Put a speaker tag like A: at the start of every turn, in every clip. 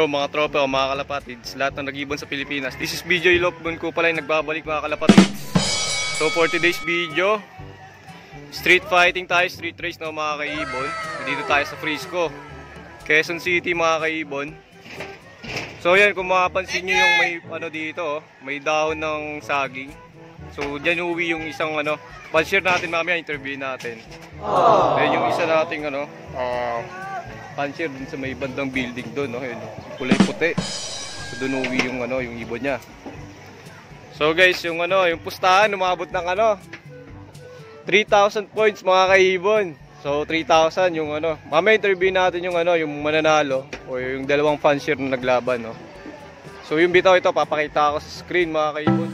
A: bro, mga tropa, mga kalapatids, lahat ng nag-ibon sa Pilipinas. This is BJ Lokbon ko pala yung nagbabalik mga kalapatids. So for today's video, street fighting tayo, street race na mga kaibon. Dito tayo sa Frisco, Quezon City mga kaibon. So yan, kung makapansin nyo yung may ano dito, may dahon ng saging. So dyan uwi yung isang ano, pan-share natin mamaya, interview natin. Then yung isa nating ano, pan-share din sa may bandang building doon, no? Yun, kulay puti. So doon uwi yung ano, yung ibon niya. So guys, yung ano, yung pustahan umabot ng ano 3,000 points mga kaibon. So 3,000 yung ano. Mamaya interview natin yung ano, yung mananalo o yung dalawang fan-share na naglaban, no. So yung bitaw ito papakita ko sa screen mga kaibon.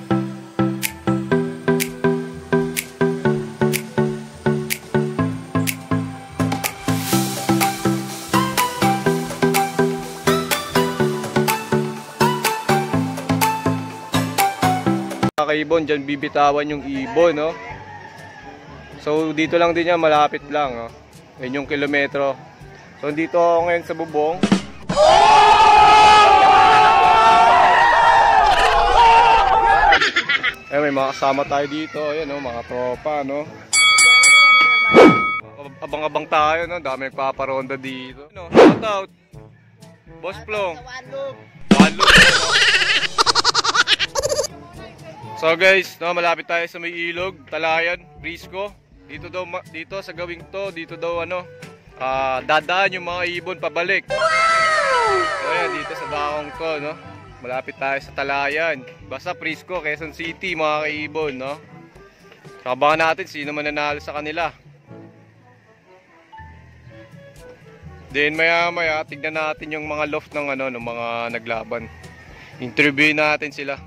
A: Ibon, dyan bibitawan yung ibon, no? So dito lang din yan, malapit lang, no? Yan yung kilometro. So dito ako ngayon sa bubong. May mga kasama tayo dito, ayan, no? Mga tropa, no? Abang-abang tayo, no? Dami nagpaparonda dito, no? Shout out Boss Plong. Walog, no? So guys, no, malapit tayo sa may ilog, Talayan, Frisco. Dito daw, dito sa gawing to, dito daw ano, dadaan yung mga ibon pabalik. So ayan, dito sa dakong to, no. Malapit tayo sa Talayan. Basta Frisco, Quezon City, mga kaibon, no. Abangan natin sino mananalo sa kanila. Then maya-maya tignan natin yung mga loft ng ano, ng mga naglaban. Interview natin sila.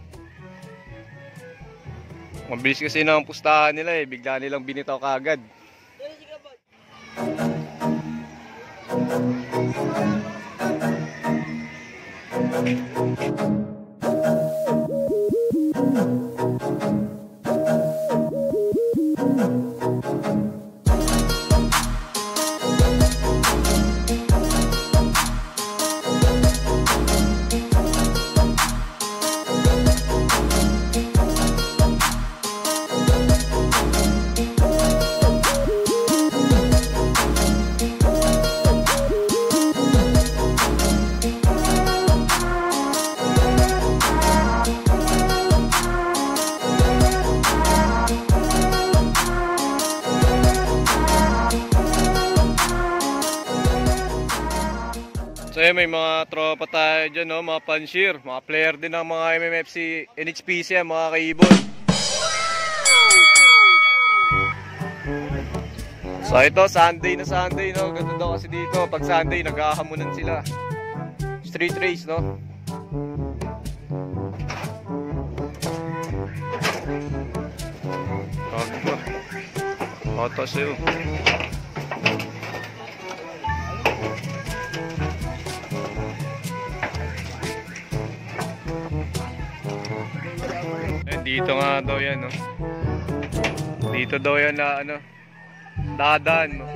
A: Mabilis kasi na ang pustahan nila eh, bigla nilang binitaw kaagad. So may mga tropa tayo dyan, no? Mga pan-share, mga player din ng mga MMFC NHPC, mga kaibon. So ito, Sunday na Sunday, no? Ganda daw kasi dito, pag Sunday naghahamunan sila. Street race, no? Otos yun. Dito nga daw yan, no? Dito daw yan na ano, dadaan, no?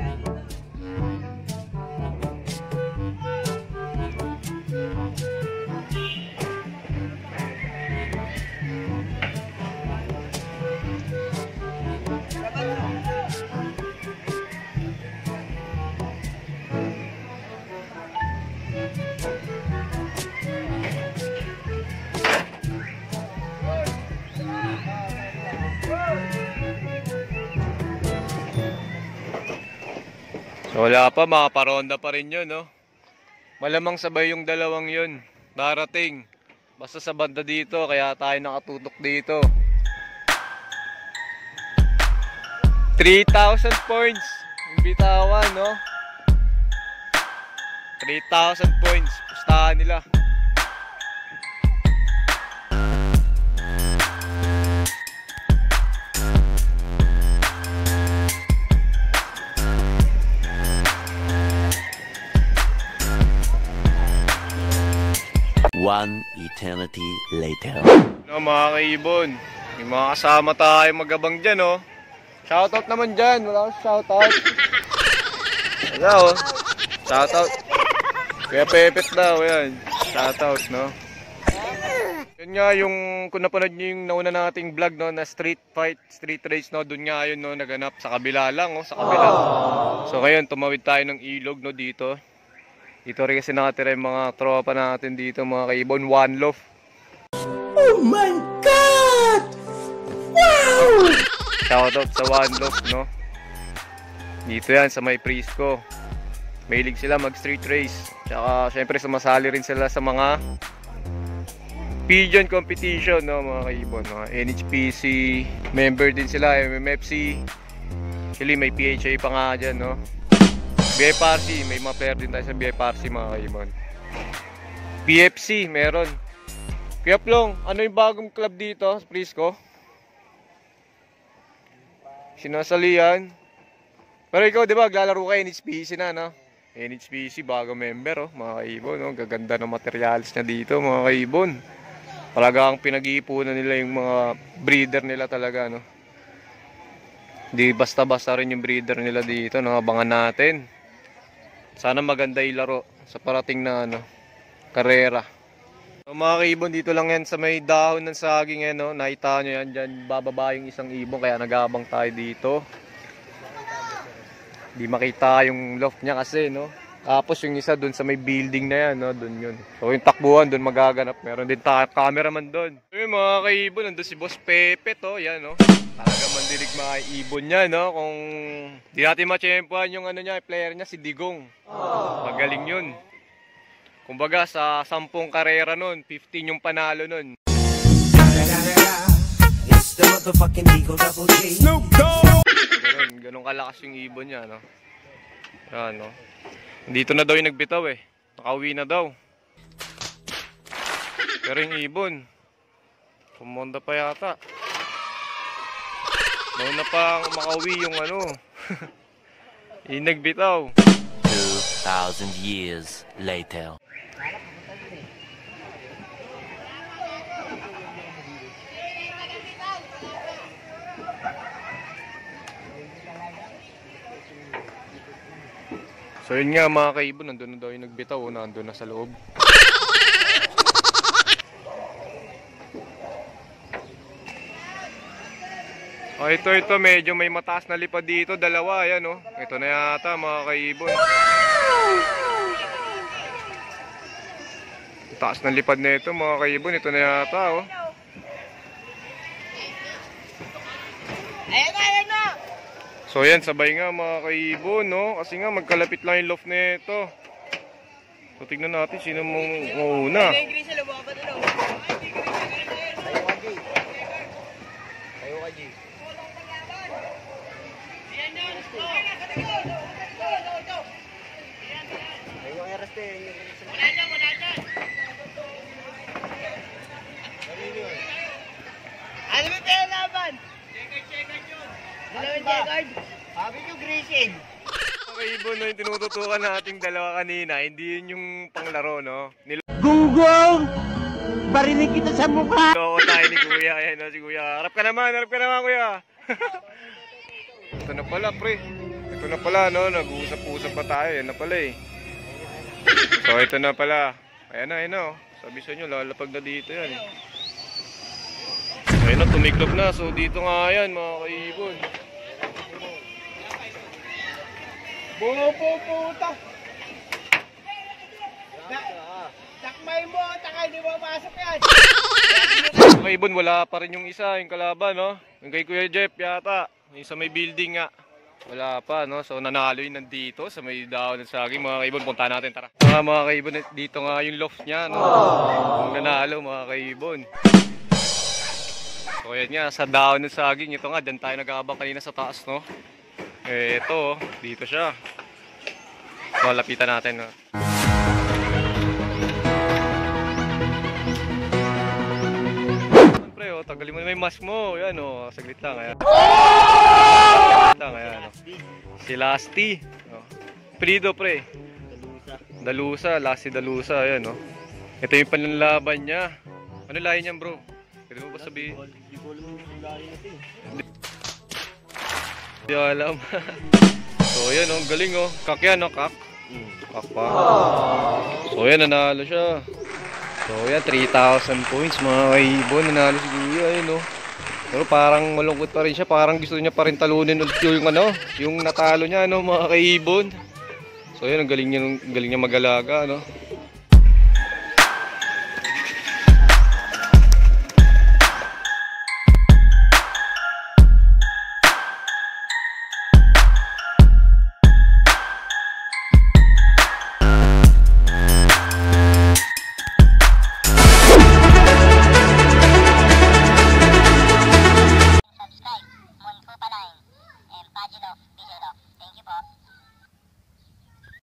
A: So wala pa, makaparonda pa rin yun, no? Malamang sabay yung dalawang yun darating. Basta sa banda dito, kaya tayo nakatutok dito. 3,000 points yung bitawan, no? 3,000 points, pustahan nila.
B: One eternity later.
A: No, mga kaibon, may mga kasama tayo magabang dyan, oh. Shoutout naman dyan, wala akong shoutout. Wala, oh. Shoutout. Kaya pepet daw, yan. Shoutout, no? Yun nga yung, kung napanood nyo yung nauna nating vlog, no, na street fight, street race, no, dun nga yun, no, naganap sa kabila lang, oh, sa kabila. So ngayon, tumawid tayo ng ilog, no, dito. Dito rin kasi nakatira yung mga tropa natin dito, mga kaibon, One Love.
C: Oh my God! Wow!
A: Shoutout sa One Love, no? Dito yan, sa may Prisco. Mahilig sila mag-street race. Tsaka, syempre, sumasali rin sila sa mga pigeon competition, no, mga kaibon. Mga NHPC, member din sila, MMFC. Actually, may PHA pa nga dyan, no? BFRC, may mga player din tayo sa BFRC, mga kaibon. PFC, meron. Kuya Plong, ano yung bagong club dito sa Prisco? Sinasalihan. Pero ikaw, di ba, naglalaro ka NHPC na, no? NHPC, bago member, oh, mga kaibon, no? Gaganda ng materials niya dito, mga kaibon. Talagang pinag-iipunan nila yung mga breeder nila talaga, no? Di basta-basta rin yung breeder nila dito, no? Abangan natin. Sana maganda yung laro sa parating na, ano, karera. So, mga kaibon, dito lang yan sa may dahon ng saging, eh, no? Nakita nyo yan, dyan bababa yung isang ibon, kaya nagabang tayo dito. Di makita yung loft niya kasi, no? Tapos yung isa dun sa may building na yan, no? Dun yun. So yung takbuhan dun magaganap. Meron din cameraman dun. Yung mga kaibon, nandun si Boss Pepe to. Yan, no? Talaga mandilig mga ibon niya, no? Kung di natin matsyempuhan yung ano niya, player niya, si Digong. Magaling yun. Kumbaga sa 10 karera nun, 15 yung panalo nun.
C: It's the motherfucking Eagle Double G. Snoop Dogg!
A: Ganun kalakas yung ibon niya, no? Yan, no? Dito na daw yung nagbitaw, eh. Nakauwi na daw. Pero yung ibon, pumunta pa yata. Nauna pa makauwi yung ano. Yung nagbitaw.
B: 2,000 years later.
A: So yun nga mga kaibon, nandun na daw yung nagbitaw, nandun na sa loob. Oh, ito, medyo may mataas na lipad dito, dalawa, ayan, oh. Ito na yata mga kaibon. Taas na lipad na ito mga kaibon, ito na yata, oh. So yan, sabay nga mga kaibon, no? Kasi nga magkalapit lang yung loft na ito. So tignan natin sino mauna.
D: Ano ba tayo laban? Check-check yun. Dalawang check-card. Sabi nyo grazing.
A: Okay, Ibon, no, yung tinututukan nating dalawa kanina, hindi yun yung panglaro, no?
D: Gunggong! Barinig kita sa mukha!
A: Niloko tayo ni Kuya, ayan, no, si Kuya. Harap ka naman, Kuya. Ito na pala, pre. Ito na pala, no? Nag-uusap-usap pa tayo, yan na pala, eh. So, ito na pala. Ayan na, oh. Sabi sa inyo, lalapag na dito yan, eh. Ayun na, tumiklop na. So dito nga yan mga kaibon.
D: Puta! Takmay mo, takay di mo pasok yan!
A: Mga kaibon, wala pa rin yung isa, yung kalaban, no? Yung kay Kuya Jeff yata. Yung sa may building nga. Wala pa, no? So nanalo yun nandito sa may dahon ng saging. Mga kaibon, punta natin, tara. Mga kaibon, dito nga yung loft niya, no? Yung nanalo mga kaibon. So yan nga, sa dahon ng saging, ito nga, dyan tayo nag-aabang kanina sa taas, no? Eh, ito, dito siya. So, lapitan natin, no? Siyempre, oh, tagalin mo na may mask mo. Yan, oh, saglit lang, ayan. Saglit lang, ayan, oh. Si Lasty. Oh. Prido, pre. Dalusa, Lasty Dalusa, ayan, oh. Ito yung panlalaban niya. Ano lahi niyan, bro? Pwede mo ba sabihin? Hindi alam. So yan, oh, galing, oh. Kak yan, oh, kak. Pakpak. So yan, nanalo siya. So yan, 3,000 points mga kaibon. Nanalo si Kuya, ayun, no. Pero parang malungkot pa rin siya. Parang gusto niya pa rin talunin ulit yung ano, yung natalo niya, no, mga kaibon. So yan, ang galing niya magalaga, no.